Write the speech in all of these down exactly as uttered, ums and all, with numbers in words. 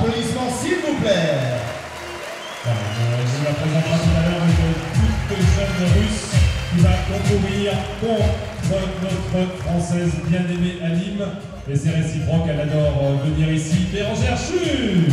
Applaudissements s'il vous plaît. Voilà, euh, je vous la présenterai tout à l'heure avec toute jeune russe qui va concourir contre notre française bien-aimée Alim. Et c'est réciproque, elle adore euh, venir ici. Bérangère Chu.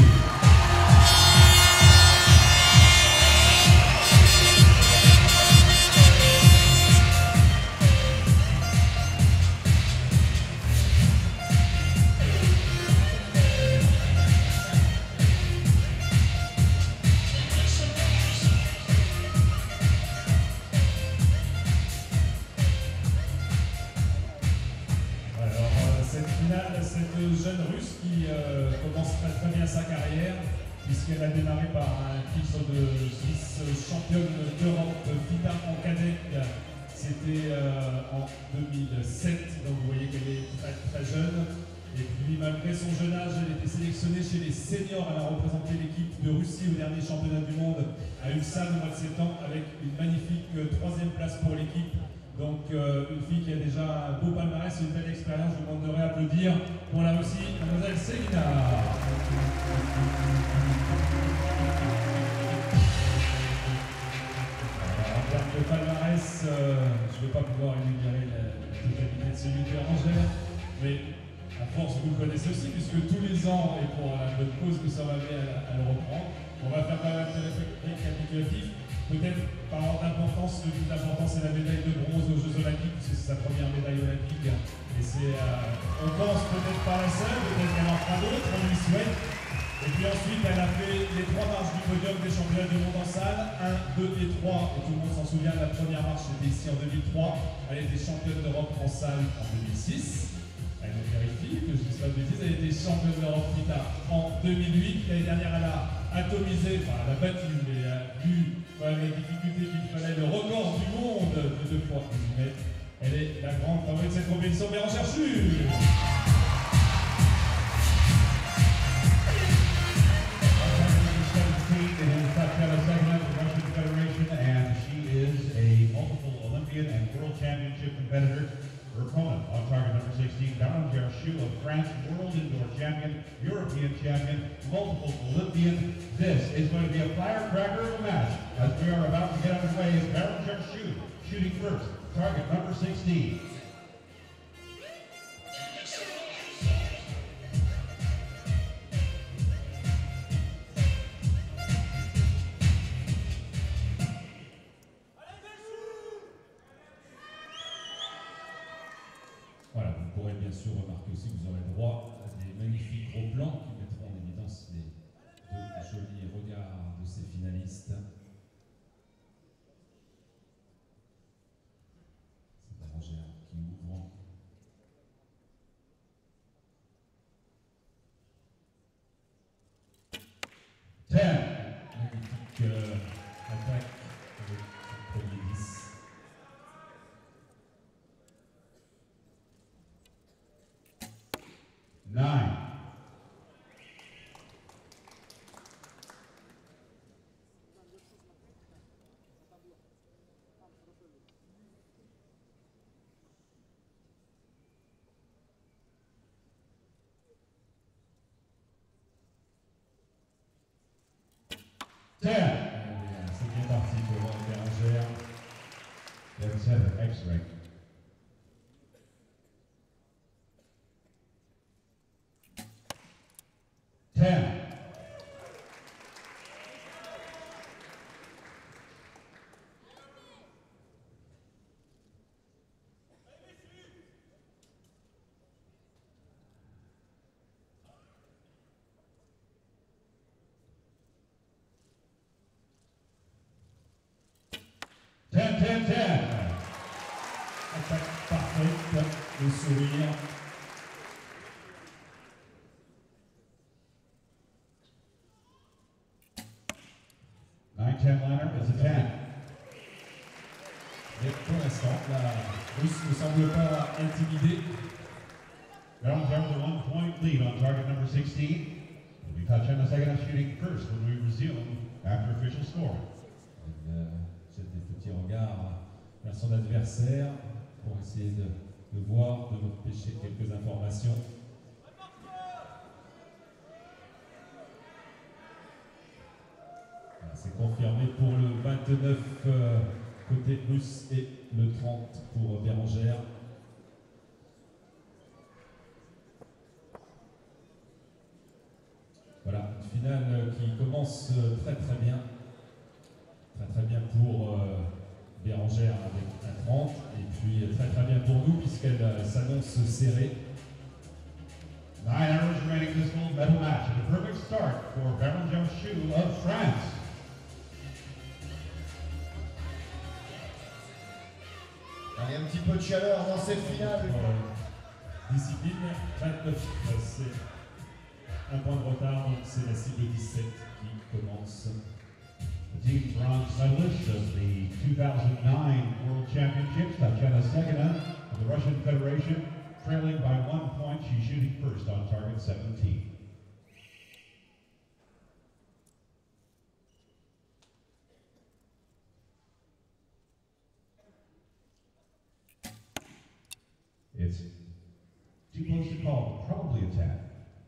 Cette jeune russe qui euh, commence très, très bien sa carrière, puisqu'elle a démarré par un titre de vice-championne d'Europe FITA en cadet. C'était euh, en deux mille sept, donc vous voyez qu'elle est très, très jeune. Et puis malgré son jeune âge, elle était sélectionnée chez les seniors. Elle a représenté l'équipe de Russie au dernier championnat du monde à Ulsan au mois de septembre avec une magnifique euh, troisième place pour l'équipe. Donc euh, une fille qui a déjà un beau palmarès et une belle expérience. Je vous demanderai à applaudir pour la Russie, mademoiselle Selina. En termes de palmarès, euh, je ne vais pas pouvoir énumérer la totalité de celui de Bérangère, mais à force vous le connaissez aussi, puisque tous les ans, et pour la bonne cause que ça va aller à, à le reprendre, on va faire pas mal de récapitulatifs. Peut-être par ordre d'importance, le plus important c'est la médaille de bronze aux Jeux Olympiques, puisque c'est sa première médaille olympique. Et c'est, euh, on pense peut-être pas la seule, peut-être qu'elle en fera d'autres, on lui souhaite. Et puis ensuite, elle a fait les trois marches du podium des championnats du monde en salle, un, deux et trois, et tout le monde s'en souvient, la première marche c'était ici en deux mille trois, elle était championne d'Europe en salle en deux mille six. Elle me vérifie que je ne dis pas de bêtises, elle était championne d'Europe FITA en deux mille huit. L'année dernière, elle a atomisé, enfin elle a battu, mais elle a vu voilà, les difficultés qu'il fallait, le record du monde de deux fois quinze mètres. Elle est la grande favorite de cette compétition, Bérangère Chu. And she is a multiple Olympian and World Championship competitor. Her opponent on target number sixteen, Bérangère Chu of France, World Indoor Champion, European Champion, multiple Olympian. This is going to be a firecracker of a match as we are about to get underway. Is Bérangère Chu shooting first, target number sixteen. Voilà, vous pourrez bien sûr remarquer aussi que vous aurez droit à des magnifiques gros plans qui mettront en évidence les deux jolis regards de ces finalistes. C'est Bérangère qui ouvre. Ten. Magnifique euh, attaque avec le premier dix. Nine. Ten. C'est bien parti pour Bérangère. Let's have an X-ray. Ten. Ten, ten, ten. Attaque parfaite, le sourire. Nine, ten liner, it's a ten. Mais pour l'instant, la Russe ne semble pas intimidée. Bérangère with a one point lead on target number sixteen. We'll be touching the second half shooting first when we resume after official scoring. Elle jette des petits regards vers son adversaire pour essayer de, de voir, de nous pêcher quelques informations. confirmé pour le vingt-neuf euh, côté russe et le trente pour Bérengère. Voilà, une finale qui commence très très bien. Très très bien pour euh, Bérengère avec un trente et puis très très bien pour nous puisqu'elle euh, s'annonce serrée. Nine hours remaining in this gold medal match, and a perfect start for Bérengère Choux of France. Allez, un petit peu de chaleur dans cette finale. Euh, discipline, vingt-neuf, euh, c'est un point de retard, donc c'est la cible dix-sept qui commence. The team bronze medalist of the two thousand nine World Championships, Tatjana Segina of the Russian Federation, trailing by one point. She's shooting first on target seventeen. It's too close to call, but probably a tap.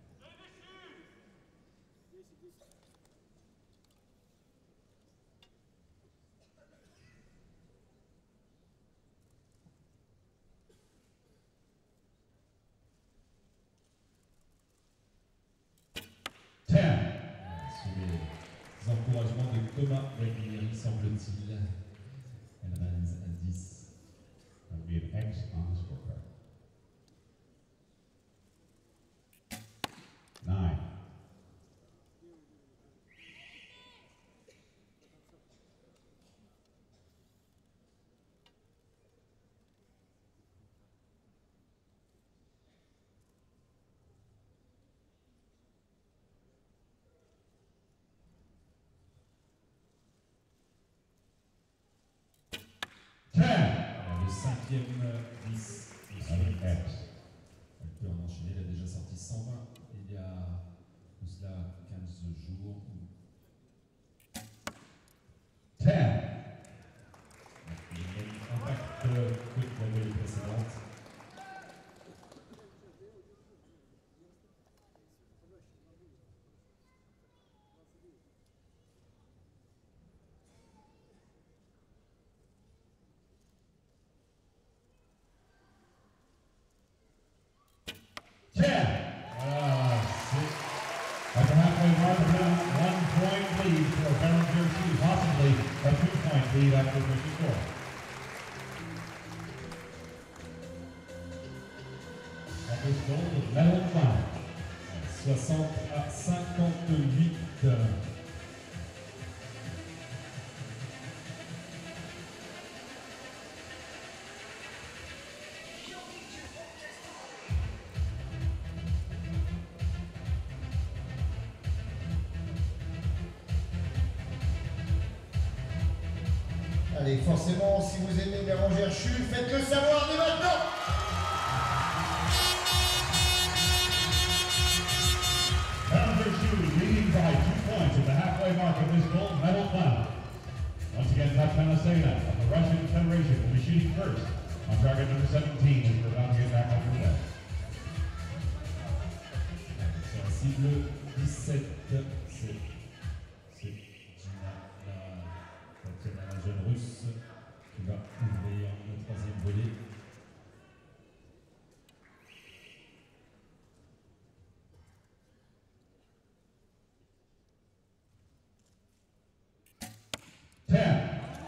ten. Sous les encouragements de Thomas Reguilleri, semble-t-il. Elle reste à dix. That would be an X on the scorecard. Nine. Ten. Le cinquième dix. Avec X. Elle peut en enchaîner, elle a déjà sorti cent vingt il y a de cela quinze jours. Ten. Il y a le même impact que la veille précédente. Ten. Voilà, c'est At the halfway mark, now one point lead for Bérengère Choux, possibly a two-point lead after the score. At this goal, the medal final. soixante à cinquante-huit. Allez, forcément, si vous aimez Bérengère Choux, faites-le savoir dès maintenant. Bérengère Choux leading by two points at the halfway mark of this gold medal final. Once again, Tatjana Segina of the Russian Federation will be shooting first on target number seventeen as we're about to get back underway. Sur la cible dix-sept, c'est c'est Gina, la, Tatjana, la jeune russe, qui va ouvrir le troisième volet. Ten.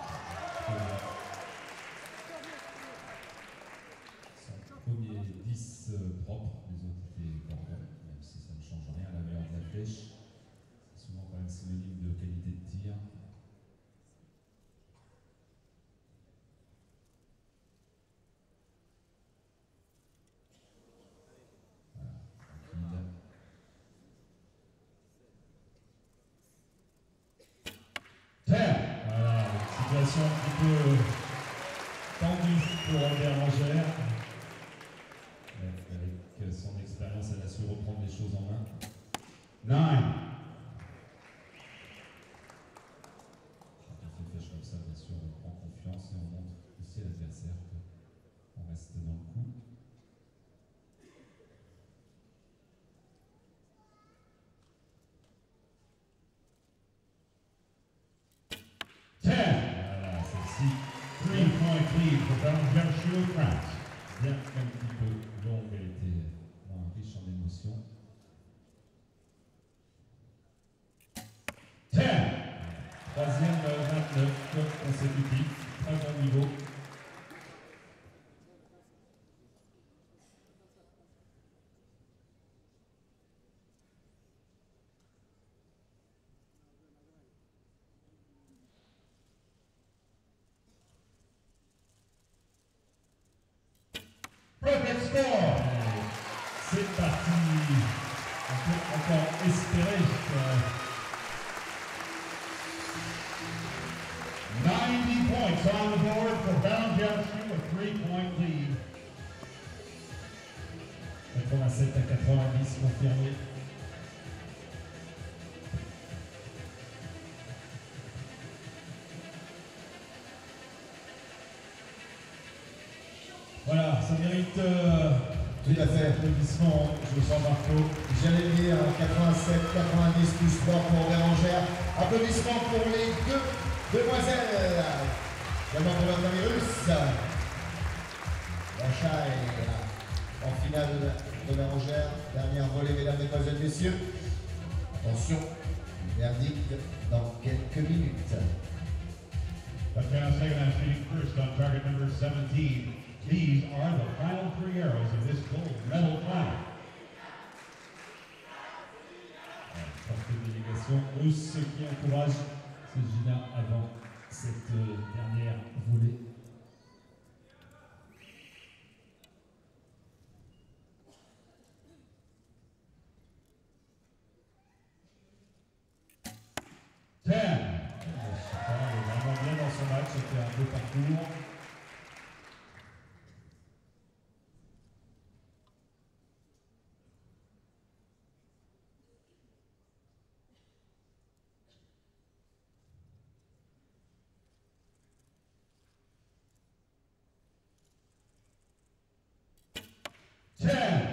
Son premier dix euh, propre, les autres étaient cordons, même si ça ne change rien à la valeur de la flèche. C'est souvent quand même synonyme de qualité de tir. Voilà, tranquille. Ten. Voilà, situation un petit peu tendue pour Bérengère. Mais avec son expérience, elle a su reprendre les choses en main. Nine. Quand on fait flèche comme ça, bien sûr, on prend confiance et on montre aussi à l'adversaire qu'on reste dans le coup. for Bérengère Schuh of France. Bien qu'un petit peu longue, elle était moins riche en émotions. ten. Troisième vingt-neuf consécutif, très bon niveau. Perfect score. C'est parti. On peut encore espérer que ninety points on the board for Bérengère Schuh, a three-point lead. quatre-vingt-sept à quatre-vingt-dix confirmé. Voilà, ça mérite euh, Tout à fait. applaudissements, je sens Marco. J'allais dire quatre-vingt-sept quatre-vingt-dix plus trois pour Bérengère. Applaudissements pour les deux demoiselles. Également pour notre ami russe. L'achat est en finale de Bérengère. Dernière volée, mesdames, mesdemoiselles, messieurs. Attention, verdict dans quelques minutes. Tatiana Sagana shooting first on target number seventeen. These are the final three arrows of this gold medal final. Forte délégation russe qui encourage ce Gina avant cette euh, dernière volée. ten. Chacun est vraiment bien dans son match, c'était un beau parcours. ten.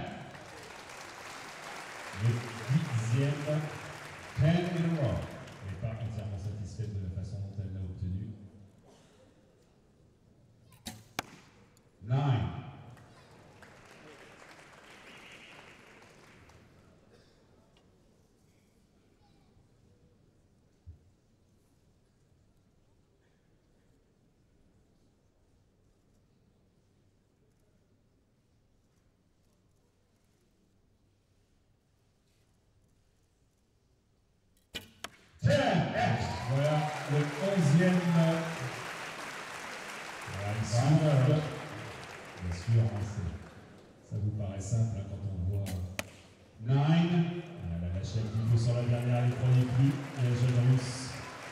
Le dixième. ten in a row. Elle n'est pas entièrement satisfaite de la façon dont elle l'a obtenu. nine. ten X. Voilà le onzième. Voilà, ici, Voilà. bien sûr, hein, c'est- ça vous paraît simple hein, quand on voit nine. elle a lâché un petit peu sur la dernière, elle ne prenait plus, et la jeune russe.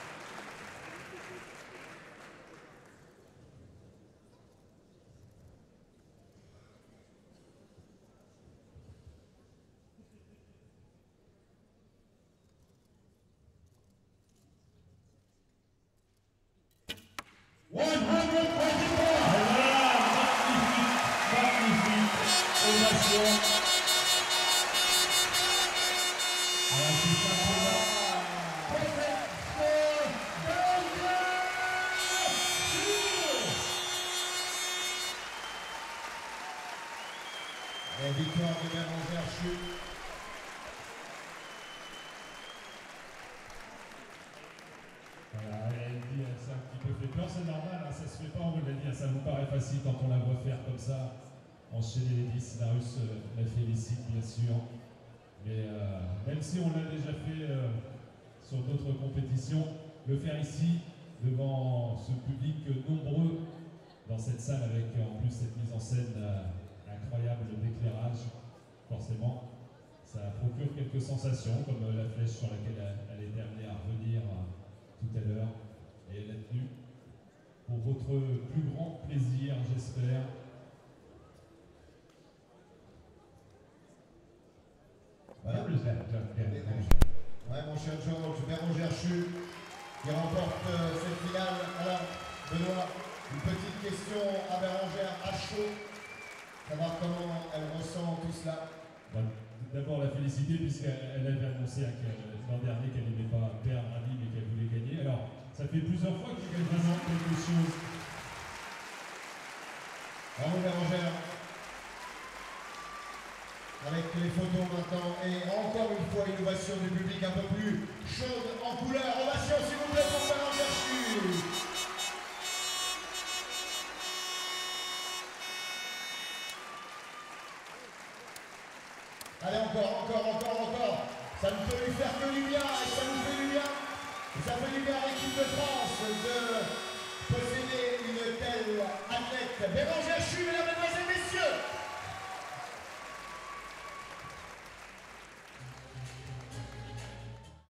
one hundred twenty-four. Et voilà, magnifique, magnifique, ovation. Voilà, c'est simplement Perfect score. Bérengère Schuh. La victoire de Bérengère Schuh. Voilà, elle dit, elle s'est un petit peu fait peur, c'est normal, hein, ça se fait pas, on vous l'a dit, hein, ça vous paraît facile quand on la voit faire comme ça, enchaîner les dix, la russe euh, la félicite bien sûr, mais euh, même si on l'a déjà fait euh, sur d'autres compétitions, le faire ici, devant ce public nombreux dans cette salle avec en plus cette mise en scène euh, incroyable d'éclairage, forcément, ça procure quelques sensations, comme euh, la flèche sur laquelle elle, elle était amenée à revenir euh, tout à l'heure, et elle a tenu pour votre plus grand plaisir, j'espère. Voilà. Where is that duck getting? Ouais, mon cher Georges, Bérengère Schuh qui remporte euh, cette finale. Alors, Benoît, une petite question à Bérengère à chaud. Savoir comment elle ressent tout cela. Bon, d'abord la féliciter puisqu'elle avait annoncé hein, que l'an dernier qu'elle n'aimait pas perdre à Lille mais qu'elle voulait gagner. Alors, ça fait plusieurs fois qu'elle gagne vraiment quelque chose. Bravo Bérangère. Avec les photos maintenant et encore une fois une ovation du public un peu plus chaude en couleur. Ovation s'il vous plaît pour Bérangère Schut. Allez encore, encore, encore, encore. Ça ne peut lui faire que du bien et ça nous fait du bien. Et ça fait du bien à l'équipe de France.